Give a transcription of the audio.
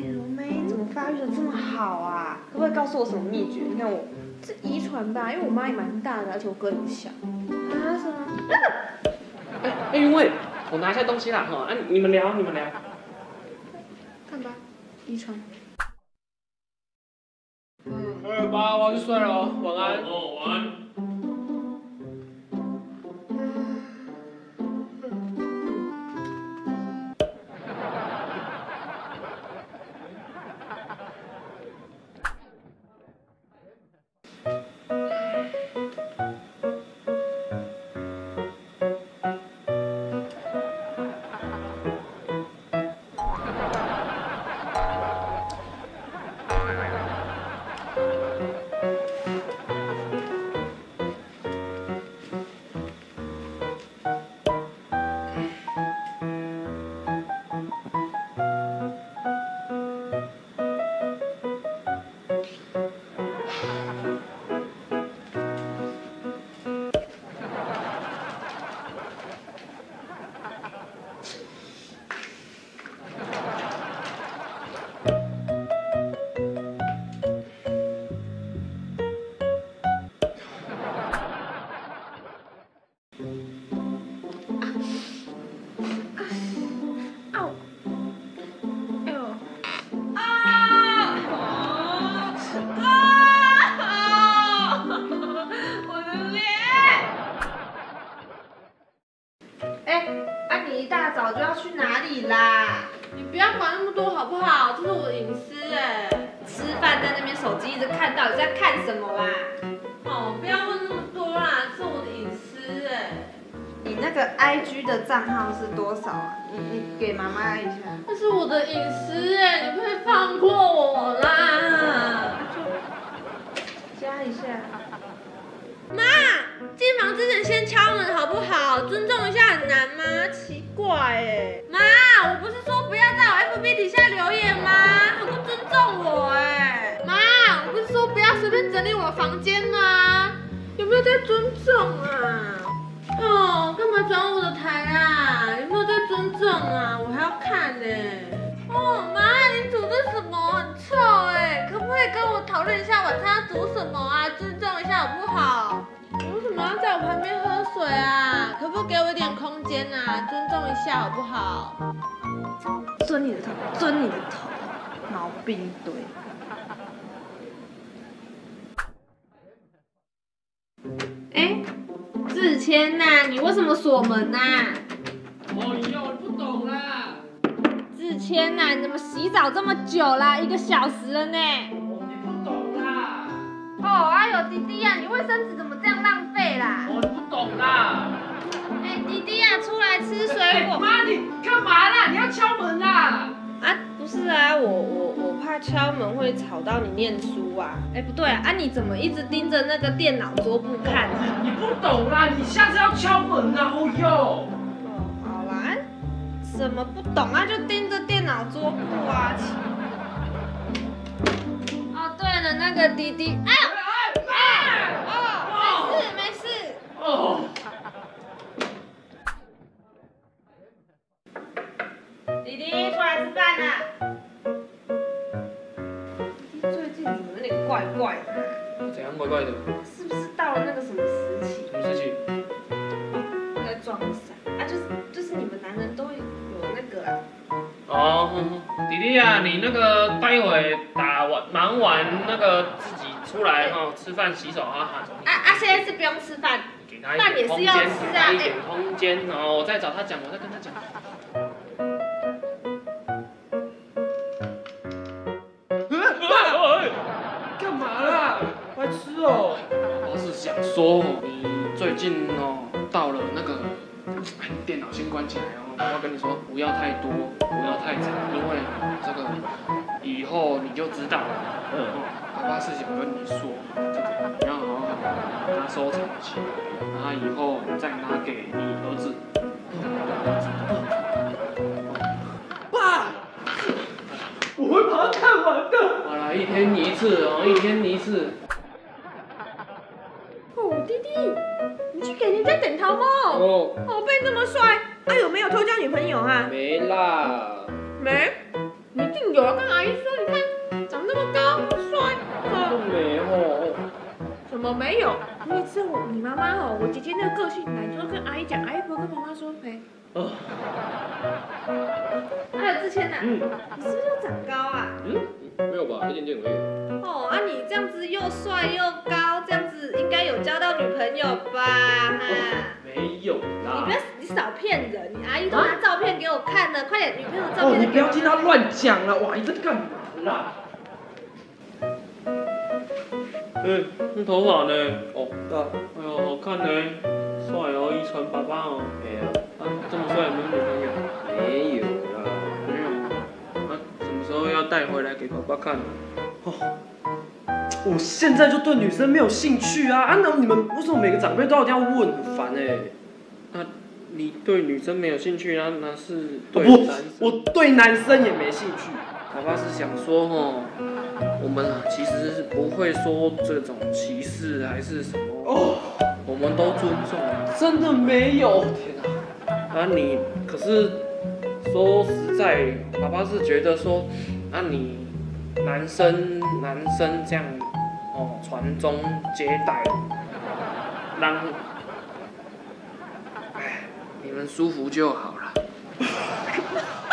柔妹怎么发育的这么好啊？可不可以告诉我什么秘诀？你看我这遗传吧，因为我妈也蛮大的，而且我哥也不小。啊什么？ 云伟，我拿一下东西啦哈，你们聊。 看吧，遗传。 爸，我要去睡了哦，晚安。 哦，晚安。 你一大早就要去哪里啦？ 你不要管那么多好不好？这是我的隐私哎。 吃饭在那边手机一直看，到底在看什么啦？ 哦，不要问那么多啦，这是我的隐私哎。 你那个 IG 的账号是多少啊？你给妈妈一下。 那是我的隐私哎，你不可以放过我啦。 就加一下。 妈，进房之前先敲门好不好？尊重一下很难吗？奇怪哎。妈，我不是说不要在我 FB 底下留言吗？很不尊重我哎。妈，我不是说不要随便整理我的房间吗？有没有在尊重啊？哦，干嘛转我的台啊？有没有在尊重啊？我还要看呢。哦，妈，你煮的什么？很臭哎，可不可以跟我讨论一下晚上要煮什么啊？尊重一下好不好？你为什么要在我旁边喝水啊？可不可以给我一点空间啊？尊重一下好不好？ 尊你的头，尊你的头，毛病一堆。哎，志谦呐，你为什么锁门呐？ 哦哟，你不懂啦。 志谦呐，你怎么洗澡这么久啦？1个小时了呢。 哦，你不懂啦。 哦，哎呦，弟弟呀，你卫生纸怎么这样浪费啦？ 哦，你不懂啦。 哎，弟弟呀，出来吃水果。 妈，你干嘛啦？你要敲门啦。 啊，不是啊，我怕敲门会吵到你念书啊。哎，不对啊，你怎么一直盯着那个电脑桌布看啊？ 你不懂啦，你下次要敲门啊，哦哟。 哦，好啦，什么不懂啊，就盯着电脑桌布啊。哦，对了，那个弟弟，哎呦，哦，没事。 哦。 弟弟出来吃饭啦。 最近怎么有点怪怪的？ 怎样怪怪的？ 是不是到了那个什么时期？ 什么事情？ 在装傻啊？就是你们男人都有那个啊。 哦，弟弟啊，你那个待会忙完那个自己出来哈，吃饭洗手啊。 现在是不用吃饭。 给他一点空间， 给他一点空间，然后我再找他讲，我再跟他讲。干嘛啦？白痴哦！我是想说，你最近到了那个，电脑先关起来哦。我要跟你说，不要太多，不要太长，因为这个以后你就知道了。爸爸是想跟你说，这个你要好好把它收藏起来，然后以后再拿给你儿子。爸，我会把它看完的。好了，一天一次哦，一天一次。 哦，弟弟，你去给人家点头吗？ 哦， 被这么帅，有没有偷交女朋友啊？ 没啦。 没，一定有。 有要跟阿姨说，你看长那么高，帅。 都没哦。 怎么没有？因为是你妈妈哦，我姐姐那个个性，你说跟阿姨讲，阿姨不会跟妈妈说呗。还有志谦呐，你是不是又长高啊？ 没有吧，一点点而已。 哦啊，你这样子又帅又高，这样子应该有交到女朋友吧？ 没有啦。 你少骗人！你阿姨都拿照片给我看了，快点女朋友照片。 你不要听他乱讲了，哇，你在干嘛啦？那头发呢？对啊。哎呦，好看呢，帅哦，遗传爸爸哦。没有。这么帅有没有女朋友？没有啦。没有。什么时候要带回来给爸爸看？ 我现在就对女生没有兴趣啊！那你们为什么每个长辈都一定要问？很烦哎。 那你对女生没有兴趣，那是对男生？我对男生也没兴趣。 爸爸是想说我们其实是不会说这种歧视还是什么我们都尊重。 真的没有，天哪！ 你可是说实在，爸爸是觉得说，你男生这样传宗接代，让你们舒服就好了。